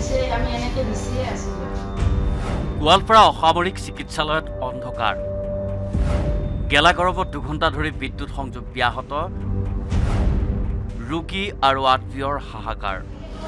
গোৱালপাৰা অসামৰিক চিকিৎসালয়ত অন্ধকাৰ গেলা গৰমত 2 ঘণ্টা ধৰি বিদ্যুৎ সংযোগ ব্যাহত ৰোগী আৰু আত্মীয়ৰ হাহাকাৰ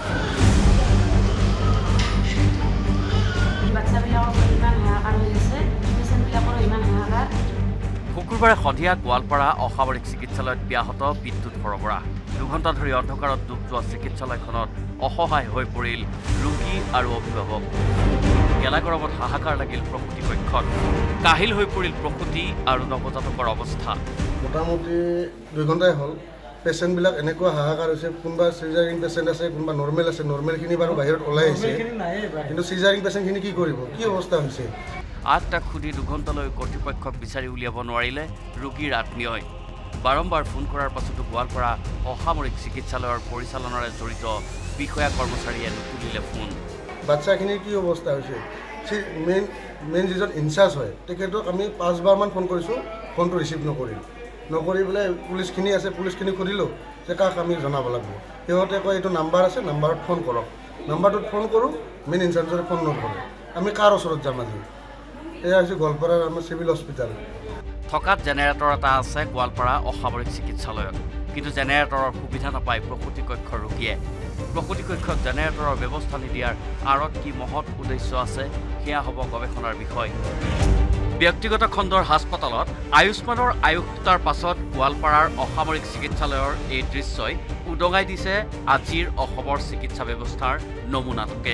শুক্ৰবাৰে সন্ধিয়া গোৱালপাৰা অসামৰিক চিকিৎসালয়ত ব্যাহত বিদ্যুৎ সৰবৰাহ 2 ঘণ্টা ধৰি অন্ধকাৰত ডুব যোৱা চিকিৎসালয়খনত অসহায় হৈ পৰিল ৰোগী আৰু অভিভাৱক গেলা গৰমত হাহাকাৰ লাগিল প্ৰসূতি কক্ষত কাহিল হৈ পৰিল প্ৰসূতি আৰু নৱজাতকৰ অৱস্থা মোটামুটি 2 ঘণ্টাই হ'ল পেচেণ্টবিলাক এনেকুৱা হাহাকাৰ হৈছে কোনোবা সিজাৰিং পেচেণ্ট আছে কোনোবা নৰ্মেল আছে নৰ্মেলখিনি বাৰু বাহিৰত ওলাই আহিছে কিন্তু সিজাৰিং পেচেণ্টখিনি কি কৰিব কি অৱস্থা হৈছে 8টা খুদি 2 ঘণ্টালৈ কৰ্তৃপক্ষক বিচাৰি উলিয়াব নোৱাৰিলে ৰোগীৰ আত্মীয়ই বাৰম্বাৰ ফোন কৰাৰ পাছতো গোৱালপাৰা অসামৰিক চিকিৎসালয়ৰ পৰিচালনাৰে জড়িত বিষয়া কৰ্মচাৰীয়ে নুতুলিলে ফোন বাচ্চাখিনিৰ কি অৱস্থা হৈছে মেইন যিজন ইনচাৰ্জ হয় তেখেতক আমি 5বাৰমান ফোন কৰিছোঁ ফোনটো ৰিচিভ নকৰি পেলাই পুলিচখিনি আছে পুলিচখিনি সুধিলোঁ যে কাক আমি জনাব লাগিব সিহঁতে কয় এইটো নাম্বাৰ আছে নাম্বাৰত ফোন কৰক নাম্বাৰটোত ফোন কৰোঁ মেইন ইনচাৰ্জৰে ফোন নকৰে আমি কাৰ ওচৰত যাম আজি এয়া হৈছে গোৱালপাৰাৰ আমাৰ চিভিল হস্পিটেল থকাত জেনেৰেটৰ এটা আছে গোৱালপাৰা অসামৰিক চিকিৎসালয়ত কিন্তু জেনেৰেটৰৰ সুবিধা নাপায় প্ৰসূতি কক্ষৰ ৰোগীয়ে প্ৰসূতি কক্ষত জেনেৰেটৰৰ ব্যৱস্থা নিদিয়াৰ আঁৰত কি মহৎ উদ্দেশ্য আছে সেয়া হ'ব গৱেষণাৰ বিষয় ব্যক্তিগত খণ্ডৰ হাস্পতালত আয়ুষ্মানৰ আয়ুক্তাৰ পাছত গোৱালপাৰাৰ অসামৰিক চিকিৎসালয়ৰ এই দৃশ্যই উদঙাই দিছে আজিৰ অসমৰ চিকিৎসা ব্যৱস্থাৰ নমুনাটোকে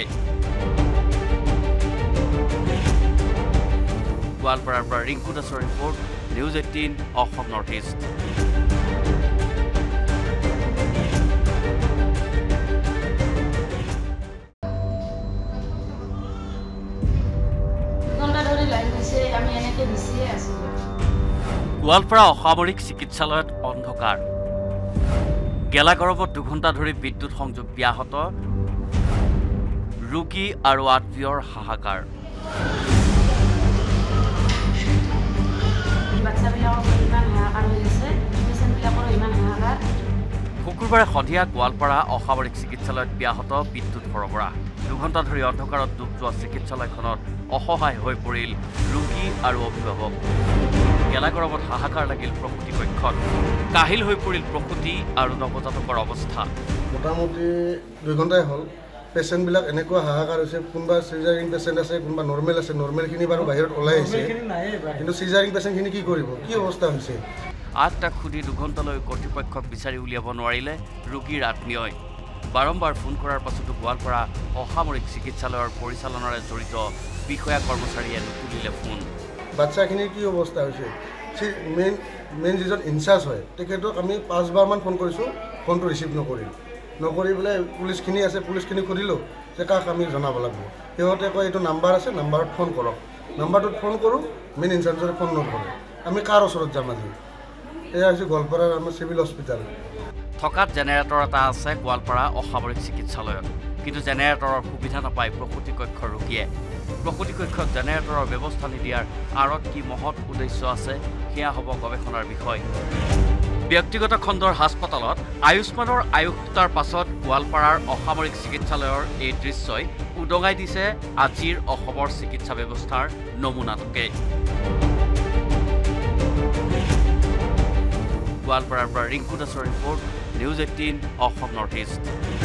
গোৱালপাৰাৰ পৰা ৰিংকু দাসৰ report news 18 Assam north east Goalpara অসামৰিক চিকিৎসালয়ত অন্ধকাৰ গেলা গৰমত 2 ঘণ্টা ধৰি বিদ্যুৎ সংযোগ ব্যাহত ৰোগী আৰু আত্মীয়ৰ হাহাকাৰ শুক্ৰবাৰে সন্ধিয়া গোৱালপাৰা অসামৰিক চিকিৎসালয়ত ব্যাহত বিদ্যুৎ সৰবৰাহ 2 ঘণ্টা ধৰি অন্ধকাৰত ডুব যোৱা চিকিৎসালয়খনত অসহায় হৈ পৰিল ৰোগী আৰু অভিভাৱক গেলা গৰমত হাহাকাৰ লাগিল প্ৰসূতি কক্ষত কাহিল হৈ পৰিল প্ৰসূতি আৰু নৱজাতকৰ অৱস্থা মোটামুটি 2 ঘণ্টাই হ'ল পেচেণ্টবিলাক এনেকুৱা হাহাকাৰ হৈছে কোনোবা সিজাৰিং পেচেণ্ট আছে কোনোবা নৰ্মেল আছে নৰ্মেলখিনি বাৰু বাহিৰত ওলাই আহিছে কিন্তু সিজাৰিং পেচেণ্টখিনি কি কৰিব কি অৱস্থা হৈছে 8টা খুদি 2 ঘণ্টালৈ কৰ্তৃপক্ষক বিচাৰি উলিয়াব নোৱাৰিলে ৰোগীৰ আত্মীয়ই বাৰম্বাৰ ফোন কৰাৰ পাছতো গোৱালপাৰা অসামৰিক চিকিৎসালয়ৰ পৰিচালনাৰে জড়িত বিষয়া কৰ্মচাৰীয়ে নুতুলিলে ফোন বাচ্চাখিনিৰ কি অৱস্থা হৈছে মেইন যিজন ইনচাৰ্জ হয় তেখেতক আমি 5বাৰমান ফোন কৰিছোঁ ফোনটো ৰিচিভ নকৰি পেলাই পুলিচখিনি আছে পুলিচখিনি সুধিলোঁ যে কাক আমি জনাব লাগিব সিহঁতে কয় এইটো নাম্বাৰ আছে নাম্বাৰত ফোন কৰক নাম্বাৰটোত ফোন কৰোঁ মেইন ইনচাৰ্জৰে ফোন নকৰে আমি কাৰ ওচৰত যাম আজি এয়া হৈছে গোৱালপাৰাৰ আমাৰ চিভিল হস্পিটেল থকাত জেনেৰেটৰ এটা আছে গোৱালপাৰা অসামৰিক চিকিৎসালয়ত কিন্তু জেনেৰেটৰৰ সুবিধা নাপায় প্ৰসূতি কক্ষৰ ৰোগীয়ে প্ৰসূতি কক্ষত জেনেৰেটৰৰ ব্যৱস্থা নিদিয়াৰ আঁৰত কি মহৎ উদ্দেশ্য আছে সেয়া হ'ব গৱেষণাৰ বিষয় ব্যক্তিগত খণ্ডৰ হাস্পতালত আয়ুষ্মানৰ আয়ুক্তাৰ পাছত গোৱালপাৰাৰ অসামৰিক চিকিৎসালয়ৰ এই দৃশ্যই উদঙাই দিছে আজিৰ অসমৰ চিকিৎসা ব্যৱস্থাৰ নমুনাটোকে গোৱালপাৰাৰ পৰা ৰিংকু দাসৰ report news 18 Assam north east